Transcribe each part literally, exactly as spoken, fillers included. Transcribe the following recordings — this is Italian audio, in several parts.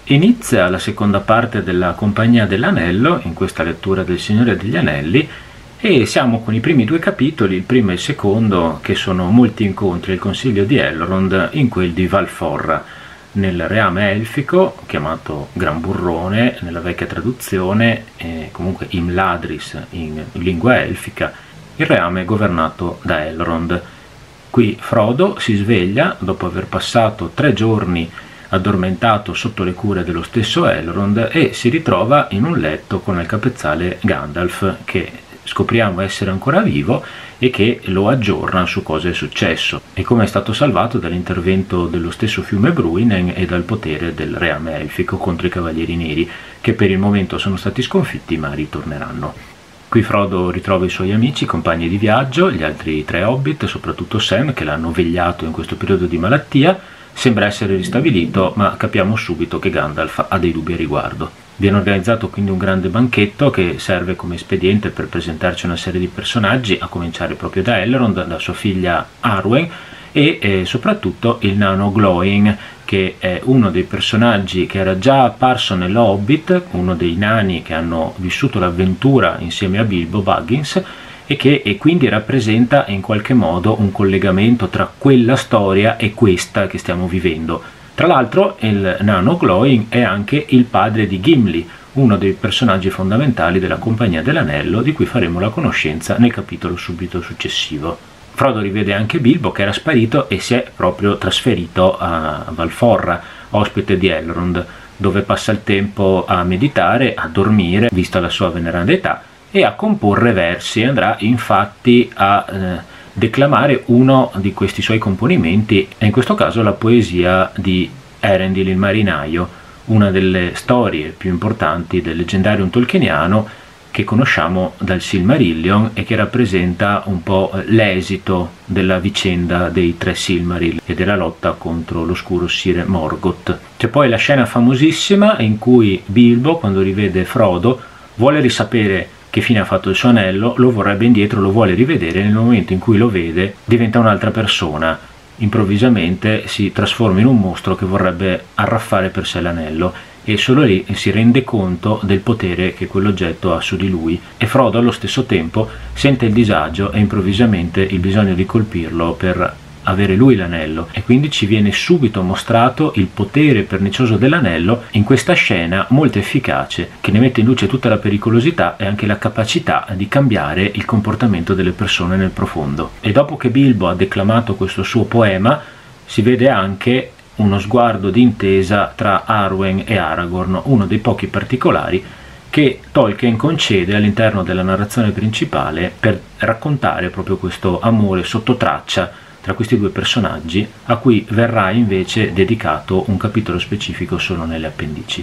Inizia la seconda parte della Compagnia dell'Anello, in questa lettura del Signore degli Anelli, e siamo con i primi due capitoli, il primo e il secondo, che sono molti incontri al Consiglio di Elrond in quel di Valforra, nel reame elfico, chiamato Gran Burrone nella vecchia traduzione, e comunque Imladris in lingua elfica, il reame governato da Elrond. Qui Frodo si sveglia dopo aver passato tre giorni addormentato sotto le cure dello stesso Elrond e si ritrova in un letto con al capezzale Gandalf, che scopriamo essere ancora vivo e che lo aggiorna su cosa è successo e come è stato salvato dall'intervento dello stesso fiume Bruinen e dal potere del reame elfico contro i Cavalieri Neri, che per il momento sono stati sconfitti ma ritorneranno. Qui Frodo ritrova i suoi amici, compagni di viaggio, gli altri tre hobbit, soprattutto Sam, che l'hanno vegliato in questo periodo di malattia. Sembra essere ristabilito, ma capiamo subito che Gandalf ha dei dubbi a riguardo. Viene organizzato quindi un grande banchetto che serve come espediente per presentarci una serie di personaggi, a cominciare proprio da Elrond, da sua figlia Arwen e eh, soprattutto il nano Glóin, che è uno dei personaggi che era già apparso nella Hobbit, uno dei nani che hanno vissuto l'avventura insieme a Bilbo Baggins, e che e quindi rappresenta in qualche modo un collegamento tra quella storia e questa che stiamo vivendo. Tra l'altro il nano Glóin è anche il padre di Gimli, uno dei personaggi fondamentali della Compagnia dell'Anello, di cui faremo la conoscenza nel capitolo subito successivo. Frodo rivede anche Bilbo, che era sparito e si è proprio trasferito a Valforra, ospite di Elrond, dove passa il tempo a meditare, a dormire, vista la sua veneranda età, e a comporre versi. Andrà infatti a eh, declamare uno di questi suoi componimenti, e in questo caso la poesia di Elendil il marinaio, una delle storie più importanti del leggendario tolkieniano che conosciamo dal Silmarillion e che rappresenta un po' l'esito della vicenda dei tre Silmaril e della lotta contro l'oscuro Sire Morgoth. C'è poi la scena famosissima in cui Bilbo, quando rivede Frodo, vuole risapere che fine ha fatto il suo anello, lo vorrebbe indietro, lo vuole rivedere, e nel momento in cui lo vede diventa un'altra persona. Improvvisamente si trasforma in un mostro che vorrebbe arraffare per sé l'anello, e solo lì si rende conto del potere che quell'oggetto ha su di lui, e Frodo allo stesso tempo sente il disagio e improvvisamente il bisogno di colpirlo per avere lui l'anello, e quindi ci viene subito mostrato il potere pernicioso dell'anello in questa scena molto efficace, che ne mette in luce tutta la pericolosità e anche la capacità di cambiare il comportamento delle persone nel profondo. E dopo che Bilbo ha declamato questo suo poema, si vede anche uno sguardo di intesa tra Arwen e Aragorn, uno dei pochi particolari che Tolkien concede all'interno della narrazione principale per raccontare proprio questo amore sotto traccia tra questi due personaggi, a cui verrà invece dedicato un capitolo specifico solo nelle appendici.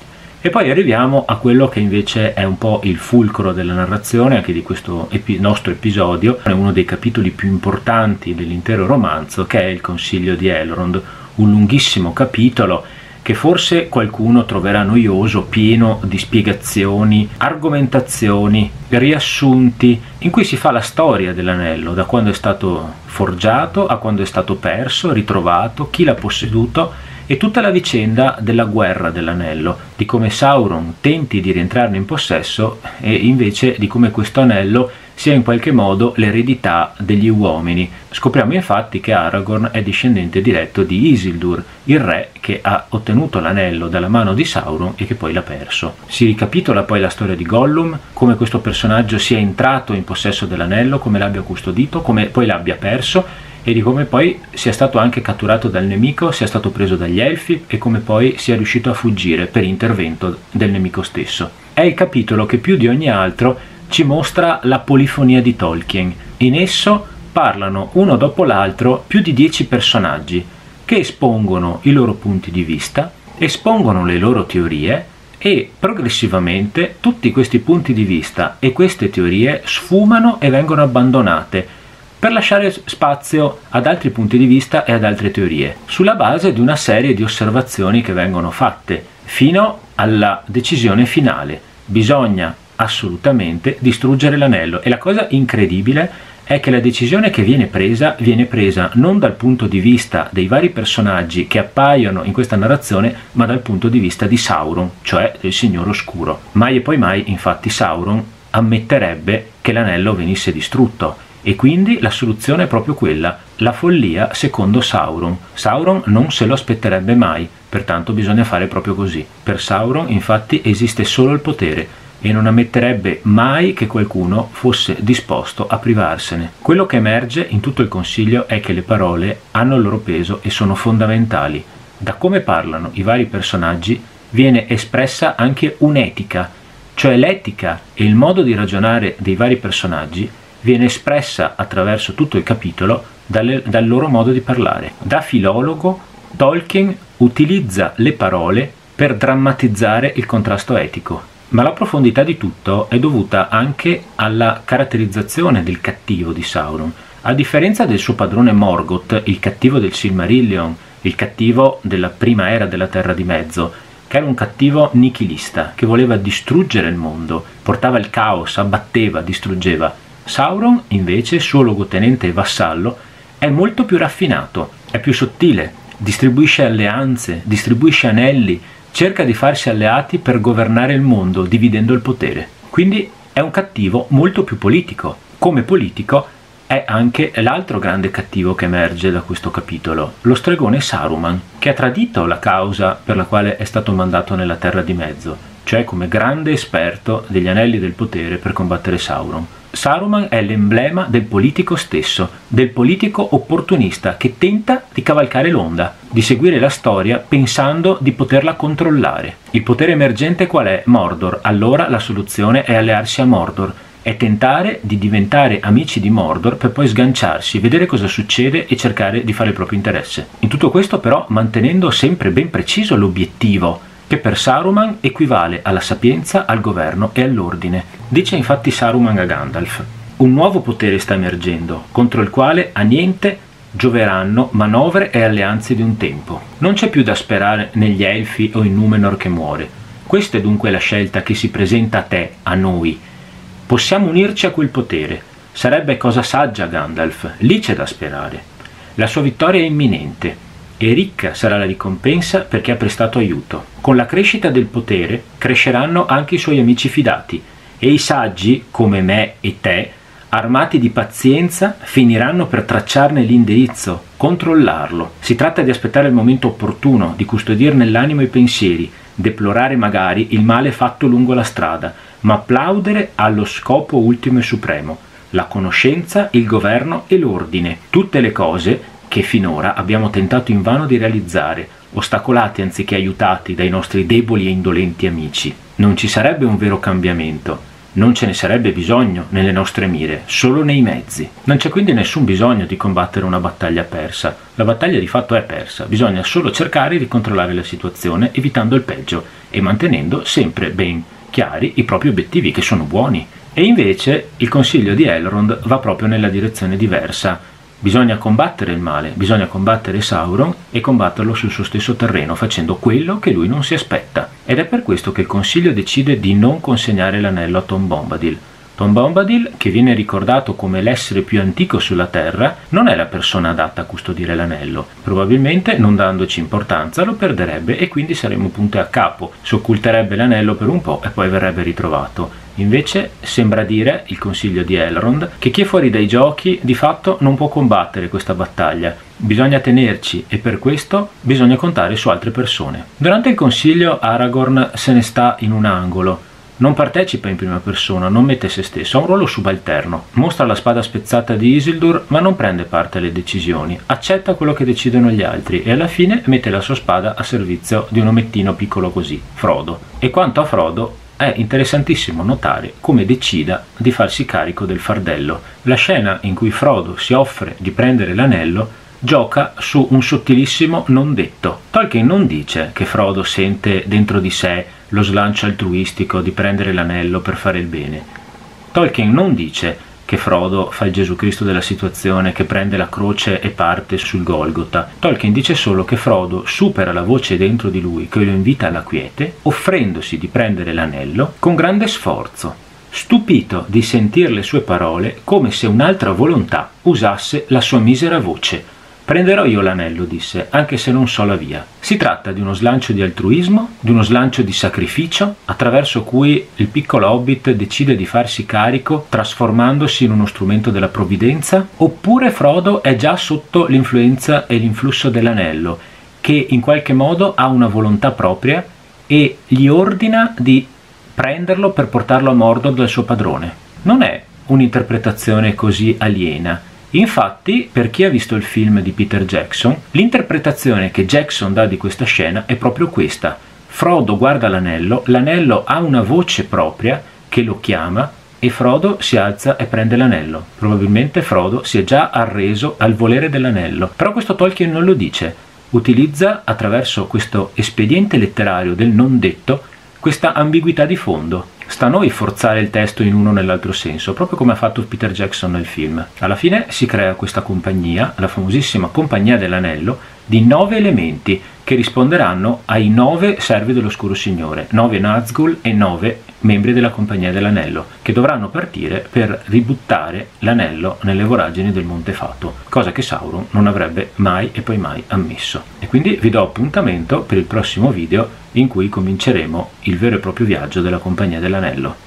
E poi arriviamo a quello che invece è un po' il fulcro della narrazione anche di questo epi- nostro episodio, è uno dei capitoli più importanti dell'intero romanzo, che è il Consiglio di Elrond, un lunghissimo capitolo che forse qualcuno troverà noioso, pieno di spiegazioni, argomentazioni, riassunti, in cui si fa la storia dell'anello, da quando è stato forgiato a quando è stato perso, ritrovato, chi l'ha posseduto, e tutta la vicenda della guerra dell'anello, di come Sauron tenti di rientrarne in possesso e invece di come questo anello sia in qualche modo l'eredità degli uomini. Scopriamo infatti che Aragorn è discendente diretto di Isildur, il re che ha ottenuto l'anello dalla mano di Sauron e che poi l'ha perso. Si ricapitola poi la storia di Gollum, come questo personaggio sia entrato in possesso dell'anello, come l'abbia custodito, come poi l'abbia perso, e di come poi sia stato anche catturato dal nemico, sia stato preso dagli elfi e come poi sia riuscito a fuggire per intervento del nemico stesso. È il capitolo che più di ogni altro ci mostra la polifonia di Tolkien. In esso parlano uno dopo l'altro più di dieci personaggi che espongono i loro punti di vista, espongono le loro teorie, e progressivamente tutti questi punti di vista e queste teorie sfumano e vengono abbandonate per lasciare spazio ad altri punti di vista e ad altre teorie, sulla base di una serie di osservazioni che vengono fatte, fino alla decisione finale: bisogna assolutamente distruggere l'anello. E la cosa incredibile è che la decisione che viene presa viene presa non dal punto di vista dei vari personaggi che appaiono in questa narrazione, ma dal punto di vista di Sauron, cioè del Signore Oscuro. Mai e poi mai, infatti, Sauron ammetterebbe che l'anello venisse distrutto, e quindi la soluzione è proprio quella, la follia secondo Sauron. Sauron non se lo aspetterebbe mai, pertanto bisogna fare proprio così. Per Sauron, infatti, esiste solo il potere, e non ammetterebbe mai che qualcuno fosse disposto a privarsene. Quello che emerge in tutto il Consiglio è che le parole hanno il loro peso e sono fondamentali. Da come parlano i vari personaggi viene espressa anche un'etica, cioè l'etica e il modo di ragionare dei vari personaggi viene espressa attraverso tutto il capitolo dalle, dal loro modo di parlare. Da filologo, Tolkien utilizza le parole per drammatizzare il contrasto etico. Ma la profondità di tutto è dovuta anche alla caratterizzazione del cattivo di Sauron. A differenza del suo padrone Morgoth, il cattivo del Silmarillion, il cattivo della prima era della Terra di Mezzo, che era un cattivo nichilista, che voleva distruggere il mondo, portava il caos, abbatteva, distruggeva. Sauron, invece, suo luogotenente e vassallo, è molto più raffinato, è più sottile, distribuisce alleanze, distribuisce anelli, cerca di farsi alleati per governare il mondo, dividendo il potere. Quindi è un cattivo molto più politico. Come politico è anche l'altro grande cattivo che emerge da questo capitolo, lo stregone Saruman, che ha tradito la causa per la quale è stato mandato nella Terra di Mezzo, cioè come grande esperto degli anelli del potere per combattere Sauron. Saruman è l'emblema del politico stesso, del politico opportunista che tenta di cavalcare l'onda, di seguire la storia pensando di poterla controllare. Il potere emergente qual è? Mordor. Allora la soluzione è allearsi a Mordor, è tentare di diventare amici di Mordor per poi sganciarsi, vedere cosa succede e cercare di fare il proprio interesse. In tutto questo però mantenendo sempre ben preciso l'obiettivo, che per Saruman equivale alla sapienza, al governo e all'ordine. Dice infatti Saruman a Gandalf: un nuovo potere sta emergendo, contro il quale a niente gioveranno manovre e alleanze di un tempo. Non c'è più da sperare negli Elfi o in Numenor che muore. Questa è dunque la scelta che si presenta a te, a noi. Possiamo unirci a quel potere. Sarebbe cosa saggia, Gandalf, lì c'è da sperare. La sua vittoria è imminente, e ricca sarà la ricompensa perché ha prestato aiuto. Con la crescita del potere cresceranno anche i suoi amici fidati, e i saggi, come me e te, armati di pazienza, finiranno per tracciarne l'indirizzo, controllarlo. Si tratta di aspettare il momento opportuno, di custodir nell'animo i pensieri, deplorare magari il male fatto lungo la strada, ma applaudere allo scopo ultimo e supremo, la conoscenza, il governo e l'ordine, tutte le cose che finora abbiamo tentato invano di realizzare, ostacolati anziché aiutati dai nostri deboli e indolenti amici. Non ci sarebbe un vero cambiamento, non ce ne sarebbe bisogno nelle nostre mire, solo nei mezzi. Non c'è quindi nessun bisogno di combattere una battaglia persa, la battaglia di fatto è persa, bisogna solo cercare di controllare la situazione evitando il peggio e mantenendo sempre ben chiari i propri obiettivi, che sono buoni. E invece il consiglio di Elrond va proprio nella direzione diversa. Bisogna combattere il male, bisogna combattere Sauron e combatterlo sul suo stesso terreno, facendo quello che lui non si aspetta. Ed è per questo che il Consiglio decide di non consegnare l'anello a Tom Bombadil. Tom Bombadil, che viene ricordato come l'essere più antico sulla Terra, non è la persona adatta a custodire l'anello. Probabilmente, non dandoci importanza, lo perderebbe e quindi saremmo punti a capo. Si occulterebbe l'anello per un po' e poi verrebbe ritrovato. Invece sembra dire, il consiglio di Elrond, che chi è fuori dai giochi di fatto non può combattere questa battaglia. Bisogna tenerci e per questo bisogna contare su altre persone. Durante il consiglio Aragorn se ne sta in un angolo. Non partecipa in prima persona, non mette se stesso, ha un ruolo subalterno. Mostra la spada spezzata di Isildur, ma non prende parte alle decisioni. Accetta quello che decidono gli altri e alla fine mette la sua spada a servizio di un omettino piccolo così, Frodo. E quanto a Frodo, è interessantissimo notare come decida di farsi carico del fardello. La scena in cui Frodo si offre di prendere l'anello gioca su un sottilissimo non detto. Tolkien non dice che Frodo sente dentro di sé lo slancio altruistico di prendere l'anello per fare il bene. Tolkien non dice che Frodo fa il Gesù Cristo della situazione, che prende la croce e parte sul Golgota. Tolkien dice solo che Frodo supera la voce dentro di lui che lo invita alla quiete, offrendosi di prendere l'anello con grande sforzo. stupito di sentir le sue parole, come se un'altra volontà usasse la sua misera voce. «Prenderò io l'anello», disse, «anche se non so la via». Si tratta di uno slancio di altruismo, di uno slancio di sacrificio, attraverso cui il piccolo Hobbit decide di farsi carico, trasformandosi in uno strumento della provvidenza, oppure Frodo è già sotto l'influenza e l'influsso dell'anello, che in qualche modo ha una volontà propria e gli ordina di prenderlo per portarlo a Mordor dal suo padrone. Non è un'interpretazione così aliena. Infatti, per chi ha visto il film di Peter Jackson, l'interpretazione che Jackson dà di questa scena è proprio questa. Frodo guarda l'anello, l'anello ha una voce propria che lo chiama e Frodo si alza e prende l'anello. Probabilmente Frodo si è già arreso al volere dell'anello, però questo Tolkien non lo dice. Utilizza, attraverso questo espediente letterario del non detto, questa ambiguità di fondo. Sta a noi forzare il testo in uno o nell'altro senso, proprio come ha fatto Peter Jackson nel film. Alla fine si crea questa compagnia, la famosissima Compagnia dell'Anello, di nove elementi che risponderanno ai nove servi dell'Oscuro Signore, nove Nazgûl e nove membri della Compagnia dell'Anello, che dovranno partire per ributtare l'anello nelle voragini del Monte Fato, cosa che Sauron non avrebbe mai e poi mai ammesso. E quindi vi do appuntamento per il prossimo video in cui cominceremo il vero e proprio viaggio della Compagnia dell'Anello.